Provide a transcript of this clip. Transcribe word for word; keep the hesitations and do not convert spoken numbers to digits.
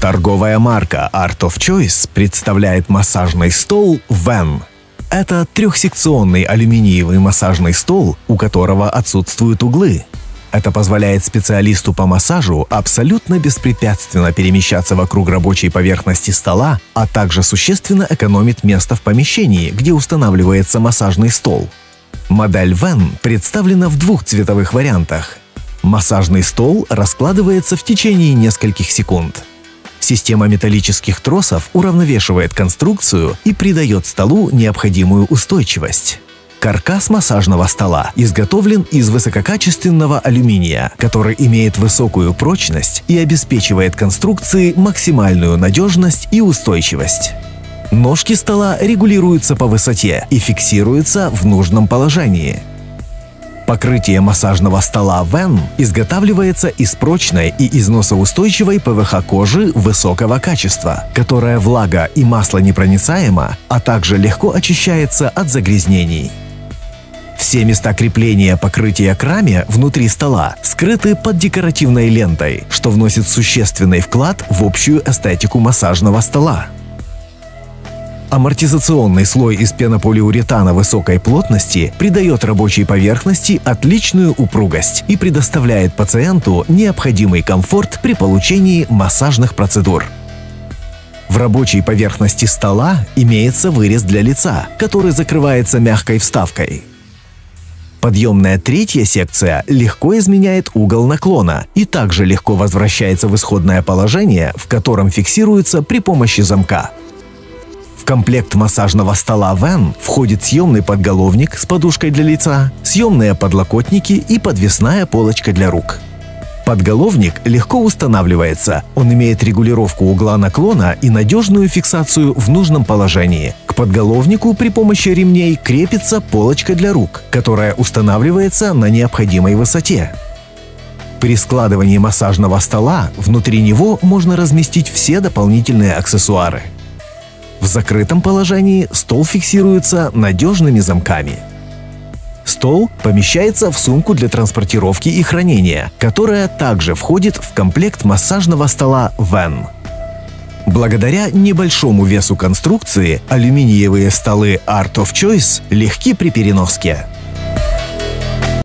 Торговая марка Art of Choice представляет массажный стол Вен. Это трехсекционный алюминиевый массажный стол, у которого отсутствуют углы. Это позволяет специалисту по массажу абсолютно беспрепятственно перемещаться вокруг рабочей поверхности стола, а также существенно экономит место в помещении, где устанавливается массажный стол. Модель Вен представлена в двух цветовых вариантах. Массажный стол раскладывается в течение нескольких секунд. Система металлических тросов уравновешивает конструкцию и придает столу необходимую устойчивость. Каркас массажного стола изготовлен из высококачественного алюминия, который имеет высокую прочность и обеспечивает конструкции максимальную надежность и устойчивость. Ножки стола регулируются по высоте и фиксируются в нужном положении. Покрытие массажного стола Вен изготавливается из прочной и износоустойчивой пэ вэ ха кожи высокого качества, которая влага и маслонепроницаема, а также легко очищается от загрязнений. Все места крепления покрытия к раме внутри стола скрыты под декоративной лентой, что вносит существенный вклад в общую эстетику массажного стола. Амортизационный слой из пенополиуретана высокой плотности придает рабочей поверхности отличную упругость и предоставляет пациенту необходимый комфорт при получении массажных процедур. В рабочей поверхности стола имеется вырез для лица, который закрывается мягкой вставкой. Подъемная третья секция легко изменяет угол наклона и также легко возвращается в исходное положение, в котором фиксируется при помощи замка. В комплект массажного стола Вен входит съемный подголовник с подушкой для лица, съемные подлокотники и подвесная полочка для рук. Подголовник легко устанавливается, он имеет регулировку угла наклона и надежную фиксацию в нужном положении. К подголовнику при помощи ремней крепится полочка для рук, которая устанавливается на необходимой высоте. При складывании массажного стола внутри него можно разместить все дополнительные аксессуары. В закрытом положении стол фиксируется надежными замками. Стол помещается в сумку для транспортировки и хранения, которая также входит в комплект массажного стола Вен. Благодаря небольшому весу конструкции алюминиевые столы Art of Choice легки при переноске.